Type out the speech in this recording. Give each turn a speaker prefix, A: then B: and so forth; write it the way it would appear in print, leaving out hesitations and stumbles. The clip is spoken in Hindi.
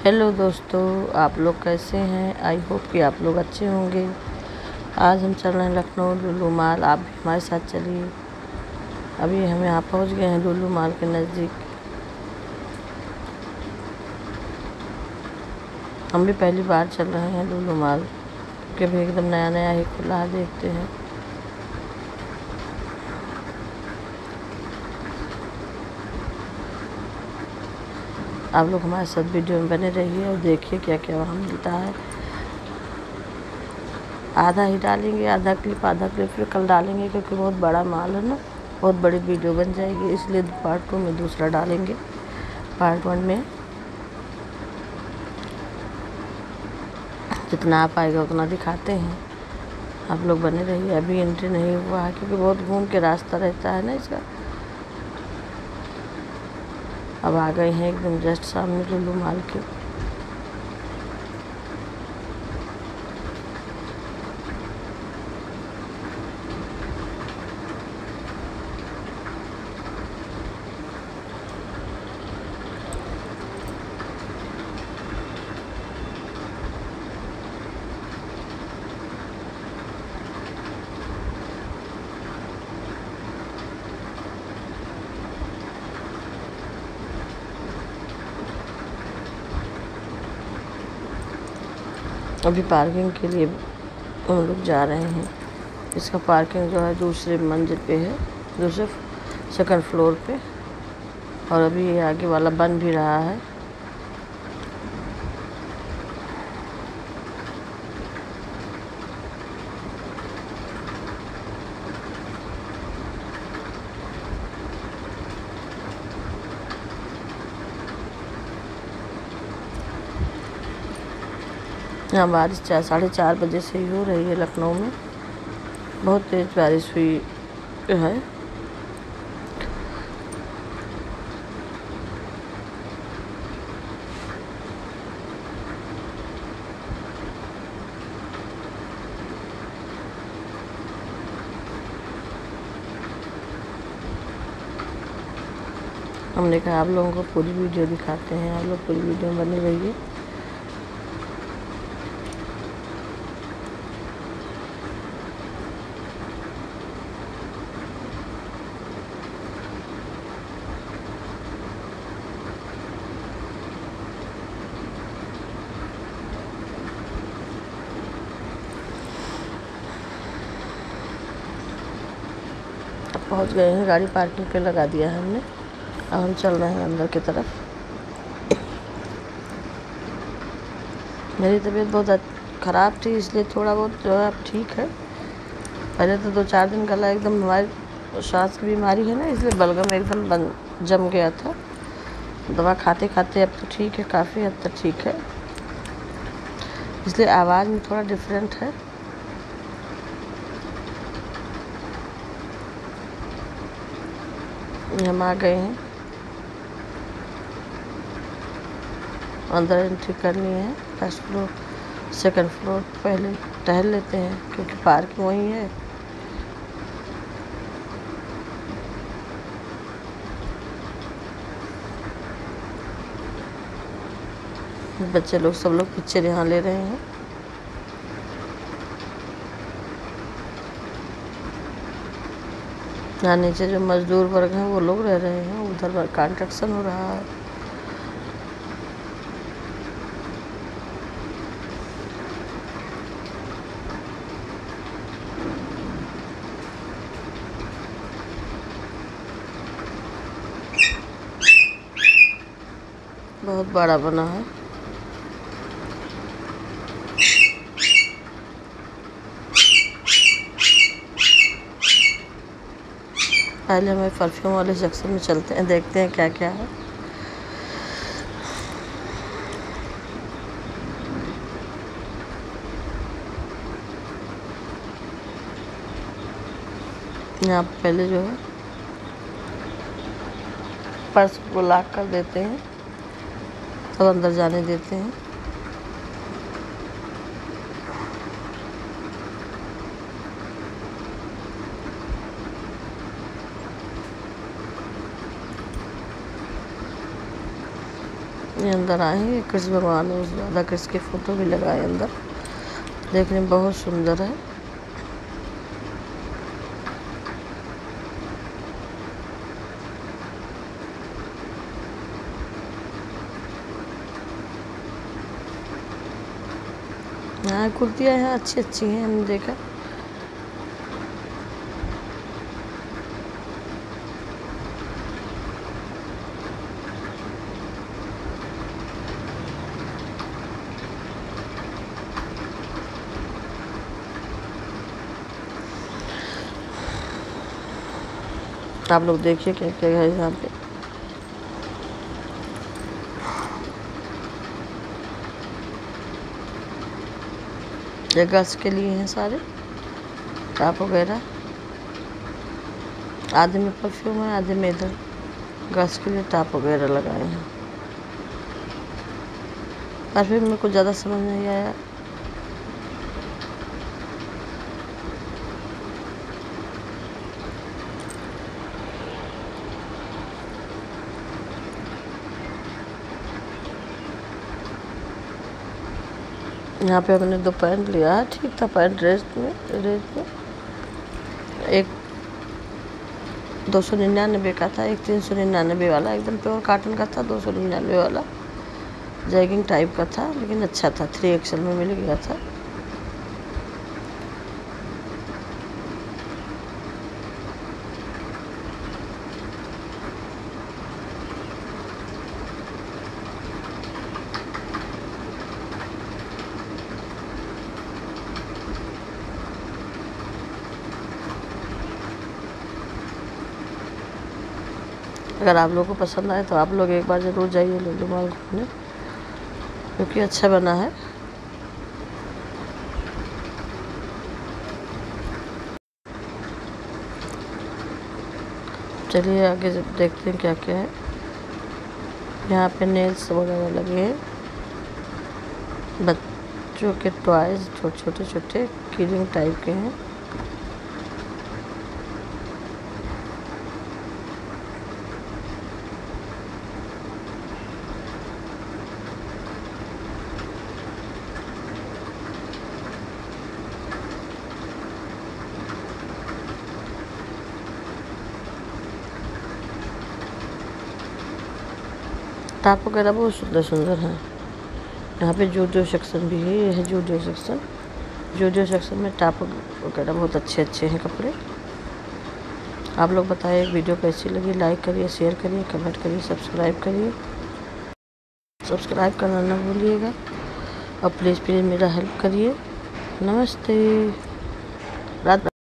A: हेलो दोस्तों, आप लोग कैसे हैं। आई होप कि आप लोग अच्छे होंगे। आज हम चल रहे हैं लखनऊ लुलु माल। आप भी हमारे साथ चलिए। अभी हम यहाँ पहुँच गए हैं लुलु माल के नज़दीक। हम भी पहली बार चल रहे हैं लुलु माल, क्योंकि अभी एकदम नया नया ही खुला है। देखते हैं। आप लोग हमारे साथ वीडियो में बने रहिए और देखिए क्या क्या वहाँ मिलता है। आधा ही डालेंगे, आधा क्लिप फिर कल डालेंगे, क्योंकि बहुत बड़ा माल है ना, बहुत बड़ी वीडियो बन जाएगी। इसलिए पार्ट 2 में दूसरा डालेंगे। पार्ट 1 में जितना आ पाएगा उतना दिखाते हैं। आप लोग बने रहिए। अभी एंट्री नहीं हुआ है, क्योंकि बहुत घूम के रास्ता रहता है ना इसका। अब आ गए हैं एकदम जस्ट सामने लुलु माल के। अभी पार्किंग के लिए हम लोग जा रहे हैं। इसका पार्किंग जो है दूसरे मंजिल पे है, दूसरे सेकंड फ्लोर पे। और अभी ये आगे वाला बन भी रहा है। यहाँ बारिश 4:30 बजे से ही हो रही है लखनऊ में। बहुत तेज़ बारिश हुई है। हमने कहा आप लोगों को पूरी वीडियो दिखाते हैं। आप लोग पूरी वीडियो में बने रहिए। पहुंच गए हैं। गाड़ी पार्किंग पे लगा दिया है हमने। अब हम चल रहे हैं अंदर की तरफ। मेरी तबीयत बहुत ख़राब थी, इसलिए थोड़ा बहुत जो है अब ठीक है। पहले तो 2-4 दिन गला एकदम, हमारी सांस की बीमारी है ना, इसलिए बलगम एकदम जम गया था। दवा खाते खाते अब तो ठीक है, काफ़ी हद तक ठीक है। इसलिए आवाज़ में थोड़ा डिफरेंट है। हम आ गए हैं। अंदर एंट्री करनी है। फर्स्ट फ्लोर सेकंड फ्लोर पहले टहल लेते हैं, क्योंकि पार्किंग वहीं है। बच्चे लोग सब लोग पिक्चर यहाँ ले रहे हैं। यहाँ नीचे जो मजदूर वर्ग हैं वो लोग रह रहे हैं। उधर कंस्ट्रक्शन हो रहा है। बहुत बड़ा बना है। पहले हमें परफ्यूम वाले सेक्शन में चलते हैं, देखते हैं क्या क्या है। यहाँ पहले जो है पर्स को लॉक कर देते हैं, तब अंदर जाने देते हैं। ये अंदर आए हैं, कृष्ण भगवान और राधा कृष्ण की फ़ोटो भी लगाए अंदर, देखने में बहुत सुंदर है। यहाँ कुर्तियाँ यहाँ अच्छी अच्छी हैं, हमने देखा। आप लोग देखिए क्या क्या है यहाँ पे। ये गर्ल्स के लिए हैं सारे टॉप वगैरह, आधे में परफ्यूम है, आधे में इधर गर्ल्स के लिए टॉप वगैरह लगाए हैं। परफ्यूम में कुछ ज़्यादा समझ नहीं आया। यहाँ पे हमने 2 पैंट लिया है, ठीक था पैंट रेट में। एक 299 का था, एक 399 वाला, एकदम प्योर कॉटन का था। 299 वाला जैगिंग टाइप का था, लेकिन अच्छा था, 3XL में मिल गया था। अगर आप लोगों को पसंद आए तो आप लोग एक बार ज़रूर जाइए लुलु मॉल घूमने, क्योंकि अच्छा बना है। चलिए आगे देखते हैं क्या क्या है। यहाँ पे नेल्स वगैरह लगे हैं, बच्चों के टॉयज छोटे छोटे कीरिंग टाइप के हैं। टॉप वगैरह बहुत सुंदर सुंदर हैं। यहाँ पे जूडियो सेक्शन भी है, ये है जूडियो सेक्शन। जूडियो सेक्शन में टॉप वगैरह बहुत अच्छे हैं कपड़े। आप लोग बताइए वीडियो कैसी लगी, लाइक करिए, शेयर करिए, कमेंट करिए, सब्सक्राइब करिए। सब्सक्राइब करना ना भूलिएगा और प्लीज़ मेरा हेल्प करिए। नमस्ते। रात